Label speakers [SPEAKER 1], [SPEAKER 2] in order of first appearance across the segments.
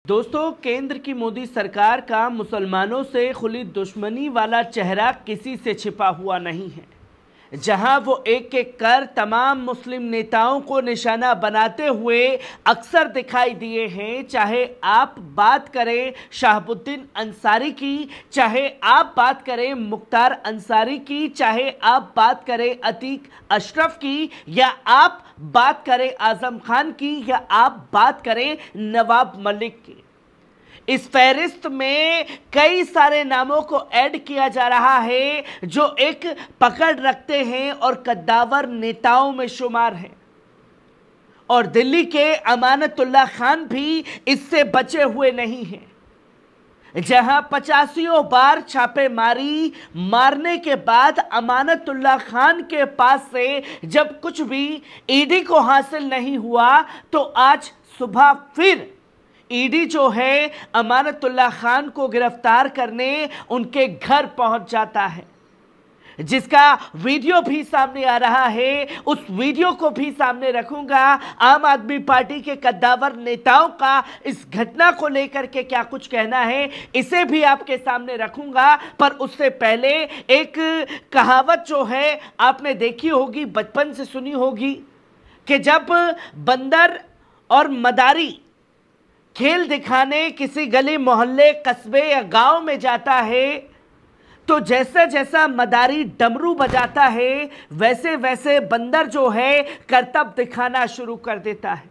[SPEAKER 1] दोस्तों, केंद्र की मोदी सरकार का मुसलमानों से खुली दुश्मनी वाला चेहरा किसी से छिपा हुआ नहीं है। जहां वो एक एक कर तमाम मुस्लिम नेताओं को निशाना बनाते हुए अक्सर दिखाई दिए हैं। चाहे आप बात करें शहाबुद्दीन अंसारी की, चाहे आप बात करें मुख्तार अंसारी की, चाहे आप बात करें अतीक अशरफ की, या आप बात करें आजम खान की, या आप बात करें नवाब मलिक की। इस फहरिस्त में कई सारे नामों को ऐड किया जा रहा है जो एक पकड़ रखते हैं और कद्दावर नेताओं में शुमार हैं। और दिल्ली के अमानतुल्लाह खान भी इससे बचे हुए नहीं हैं। जहां 85 बार छापेमारी मारने के बाद अमानतुल्लाह खान के पास से जब कुछ भी ईडी को हासिल नहीं हुआ, तो आज सुबह फिर ईडी जो है अमानतुल्लाह खान को गिरफ्तार करने उनके घर पहुंच जाता है, जिसका वीडियो भी सामने आ रहा है। उस वीडियो को भी सामने रखूंगा। आम आदमी पार्टी के कद्दावर नेताओं का इस घटना को लेकर के क्या कुछ कहना है, इसे भी आपके सामने रखूंगा। पर उससे पहले एक कहावत जो है आपने देखी होगी, बचपन से सुनी होगी, कि जब बंदर और मदारी खेल दिखाने किसी गली मोहल्ले कस्बे या गांव में जाता है, तो जैसा जैसा मदारी डमरू बजाता है, वैसे वैसे बंदर जो है करतब दिखाना शुरू कर देता है।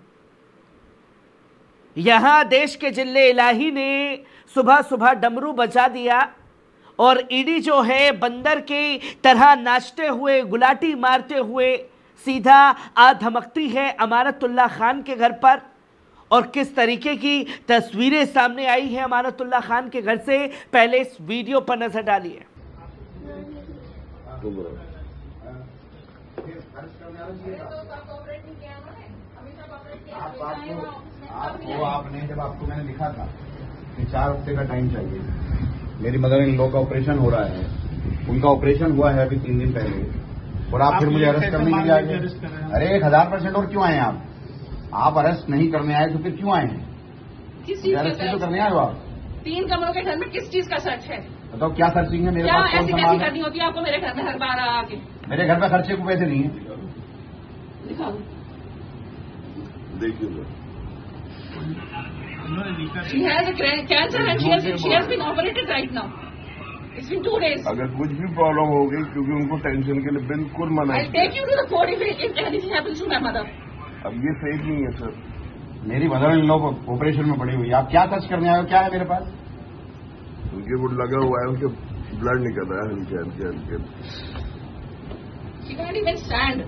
[SPEAKER 1] यहां देश के जिले इलाही ने सुबह सुबह डमरू बजा दिया और ईडी जो है बंदर की तरह नाचते हुए, गुलाटी मारते हुए सीधा आ धमकती है अमानतुल्लाह खान के घर पर। और किस तरीके की तस्वीरें सामने आई हैं अमानतुल्लाह खान के घर से, पहले इस वीडियो पर नजर डालिए।
[SPEAKER 2] आपने जब आपको मैंने लिखा था कि 4 हफ्ते का टाइम चाहिए, मेरी मदर इन लॉ का ऑपरेशन हो रहा है, उनका ऑपरेशन हुआ है अभी 3 दिन पहले, और आप फिर मुझे अरेस्ट करने के लिए आ गए। अरे 1000% और क्यों आए आप अरेस्ट नहीं करने आए तो फिर क्यों आए हैं?
[SPEAKER 3] किस चीज
[SPEAKER 2] अरेस्ट तो करने आए हो आप?
[SPEAKER 3] 3 कमरों के घर में किस चीज का सर्च है?
[SPEAKER 2] बताओ क्या सर्चिंग है? मेरे पास कौन
[SPEAKER 3] सामान करनी होती है आपको मेरे घर में हर बार आके?
[SPEAKER 2] मेरे घर में खर्चे को पैसे नहीं है।
[SPEAKER 3] दिखाओ,
[SPEAKER 2] देखिए
[SPEAKER 3] she has a cancer and she has been operated right now. It's been 2 days.
[SPEAKER 4] अगर कुछ भी प्रॉब्लम हो गई, क्योंकि उनको टेंशन के लिए बिल्कुल मना है।
[SPEAKER 3] I'll take you to the court if anything happens to my mother.
[SPEAKER 4] अब ये सही नहीं है सर।
[SPEAKER 2] मेरी मदर इन लोग ऑपरेशन में पड़ी हुई है, आप क्या सर्च करने आए हो? क्या है मेरे पास?
[SPEAKER 4] उनके वो लगा हुआ है, उनके ब्लड निकल रहा है हल्के हल्के।
[SPEAKER 3] She can't even stand.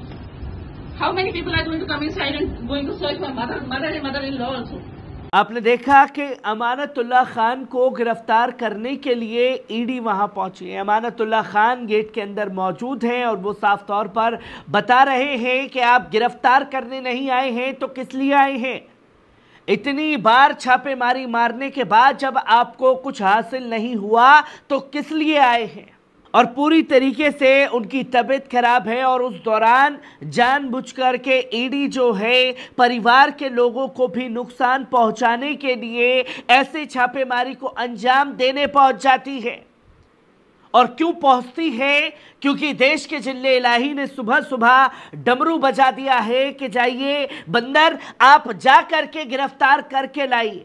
[SPEAKER 3] How many people are going to come inside and going to search my mother-in-law also?
[SPEAKER 1] आपने देखा कि अमानतुल्लाह खान को गिरफ्तार करने के लिए ईडी वहां पहुंची है। अमानतुल्लाह खान गेट के अंदर मौजूद हैं और वो साफ तौर पर बता रहे हैं कि आप गिरफ्तार करने नहीं आए हैं तो किस लिए आए हैं। इतनी बार छापेमारी मारने के बाद जब आपको कुछ हासिल नहीं हुआ तो किस लिए आए हैं। और पूरी तरीके से उनकी तबीयत खराब है और उस दौरान जानबूझकर के ईडी जो है परिवार के लोगों को भी नुकसान पहुंचाने के लिए ऐसे छापेमारी को अंजाम देने पहुंच जाती है। और क्यों पहुंचती है? क्योंकि देश के जिले इलाही ने सुबह सुबह डमरू बजा दिया है कि जाइए बंदर, आप जा करके गिरफ्तार करके लाइए।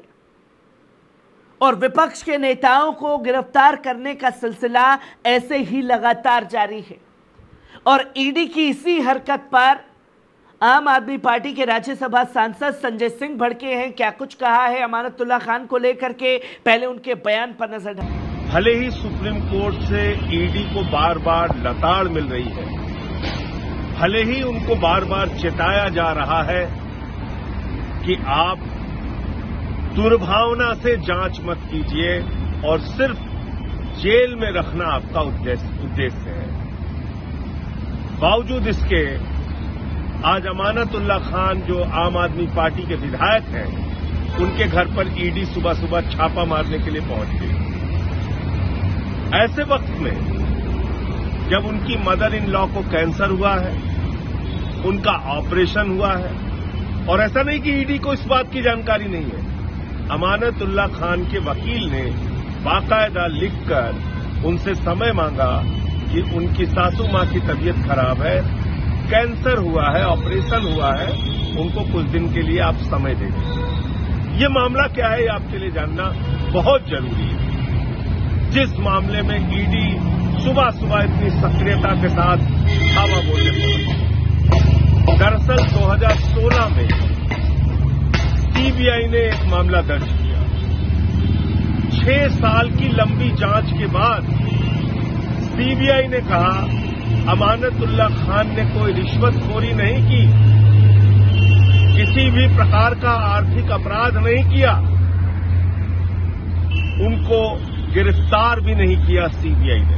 [SPEAKER 1] और विपक्ष के नेताओं को गिरफ्तार करने का सिलसिला ऐसे ही लगातार जारी है। और ईडी की इसी हरकत पर आम आदमी पार्टी के राज्यसभा सांसद संजय सिंह भड़के हैं। क्या कुछ कहा है अमानतुल्लाह खान को लेकर के, पहले उनके बयान पर नजर डालें।
[SPEAKER 5] भले ही सुप्रीम कोर्ट से ईडी को बार बार लताड़ मिल रही है, भले ही उनको बार बार चेताया जा रहा है कि आप दुर्भावना से जांच मत कीजिए और सिर्फ जेल में रखना आपका उद्देश्य है, बावजूद इसके आज अमानतुल्लाह खान जो आम आदमी पार्टी के विधायक हैं, उनके घर पर ईडी सुबह सुबह छापा मारने के लिए पहुंच गई। ऐसे वक्त में जब उनकी मदर इन लॉ को कैंसर हुआ है, उनका ऑपरेशन हुआ है, और ऐसा नहीं कि ईडी को इस बात की जानकारी नहीं है, अमानतुल्लाह खान के वकील ने बाकायदा लिखकर उनसे समय मांगा कि उनकी सासू मां की तबीयत खराब है, कैंसर हुआ है, ऑपरेशन हुआ है, उनको कुछ दिन के लिए आप समय दे दें। ये मामला क्या है, ये आपके लिए जानना बहुत जरूरी है। जिस मामले में ईडी सुबह सुबह इतनी सक्रियता के साथ धावा बोलने पहुंची, दरअसल 2016 में सीबीआई ने एक मामला दर्ज किया। 6 साल की लंबी जांच के बाद सीबीआई ने कहा अमानतुल्लाह खान ने कोई रिश्वतखोरी नहीं की, किसी भी प्रकार का आर्थिक अपराध नहीं किया, उनको गिरफ्तार भी नहीं किया सीबीआई ने।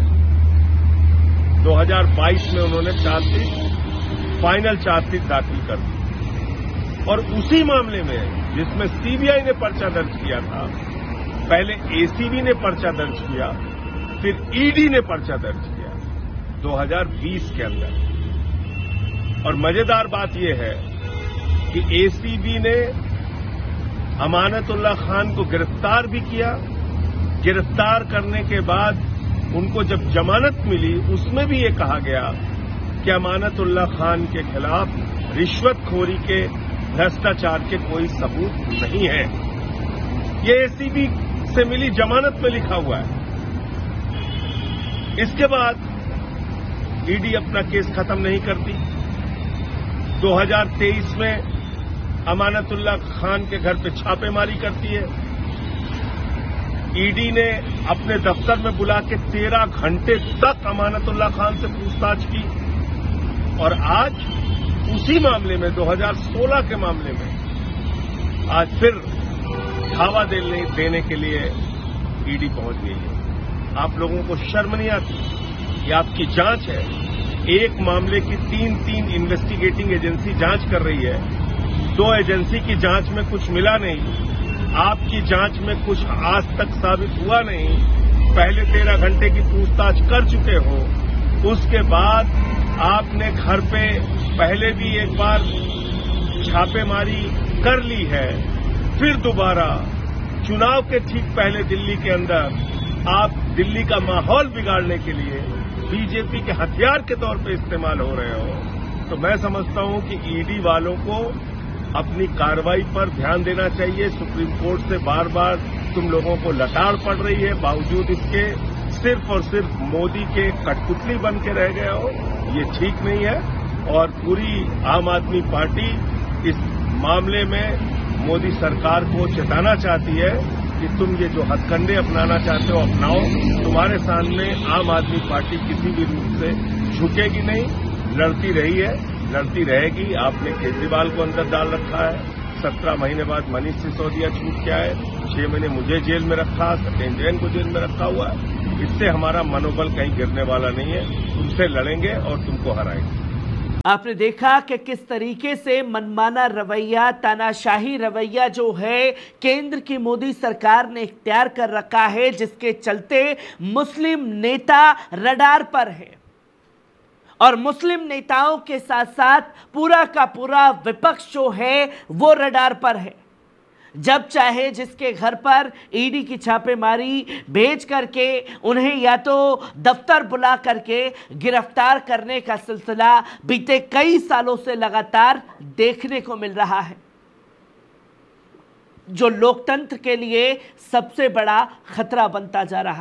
[SPEAKER 5] 2022 में उन्होंने फाइनल चार्जशीट दाखिल कर दी और उसी मामले में जिसमें सीबीआई ने पर्चा दर्ज किया था, पहले एसीबी ने पर्चा दर्ज किया, फिर ईडी ने पर्चा दर्ज किया 2020 के अंदर। और मजेदार बात यह है कि एसीबी ने अमानतुल्लाह खान को गिरफ्तार भी किया। गिरफ्तार करने के बाद उनको जब जमानत मिली, उसमें भी ये कहा गया कि अमानतुल्लाह खान के खिलाफ रिश्वतखोरी के, भ्रष्टाचार के कोई सबूत नहीं है। ये एसीबी से मिली जमानत में लिखा हुआ है। इसके बाद ईडी अपना केस खत्म नहीं करती। 2023 में अमानतुल्लाह खान के घर पे छापेमारी करती है। ईडी ने अपने दफ्तर में बुला के 13 घंटे तक अमानतुल्लाह खान से पूछताछ की और आज उसी मामले में, 2016 के मामले में, आज फिर धावा देने के लिए ईडी पहुंच गई है। आप लोगों को शर्म नहीं आती? ये आपकी जांच है। एक मामले की 3 इन्वेस्टिगेटिंग एजेंसी जांच कर रही है। 2 एजेंसी की जांच में कुछ मिला नहीं, आपकी जांच में कुछ आज तक साबित हुआ नहीं। पहले 13 घंटे की पूछताछ कर चुके हो, उसके बाद आपने घर पे पहले भी एक बार छापेमारी कर ली है, फिर दोबारा चुनाव के ठीक पहले दिल्ली के अंदर आप दिल्ली का माहौल बिगाड़ने के लिए बीजेपी के हथियार के तौर पे इस्तेमाल हो रहे हो। तो मैं समझता हूं कि ईडी वालों को अपनी कार्रवाई पर ध्यान देना चाहिए। सुप्रीम कोर्ट से बार बार तुम लोगों को लताड़ पड़ रही है, बावजूद इसके सिर्फ और सिर्फ मोदी के कठपुतली बन के रह गए हो। ये ठीक नहीं है और पूरी आम आदमी पार्टी इस मामले में मोदी सरकार को चेताना चाहती है कि तुम ये जो हथकंडे अपनाना चाहते हो अपनाओ। तुम्हारे सामने आम आदमी पार्टी किसी भी रूप से झुकेगी नहीं, लड़ती रही है, लड़ती रहेगी। आपने केजरीवाल को अंदर डाल रखा है, 17 महीने बाद मनीष सिसोदिया छूट के आए, 6 महीने मुझे जेल में रखा, सत्येंद्र जैन को जेल में रखा हुआ है। इससे हमारा मनोबल कहीं गिरने वाला नहीं है। तुमसे लड़ेंगे और तुमको हराएंगे।
[SPEAKER 1] आपने देखा कि किस तरीके से मनमाना रवैया, तानाशाही रवैया जो है केंद्र की मोदी सरकार ने इख्तियार कर रखा है, जिसके चलते मुस्लिम नेता रडार पर है और मुस्लिम नेताओं के साथ साथ पूरा का पूरा विपक्ष जो है वो रडार पर है। जब चाहे जिसके घर पर ईडी की छापेमारी भेज करके उन्हें या तो दफ्तर बुला करके गिरफ्तार करने का सिलसिला बीते कई सालों से लगातार देखने को मिल रहा है, जो लोकतंत्र के लिए सबसे बड़ा खतरा बनता जा रहा है।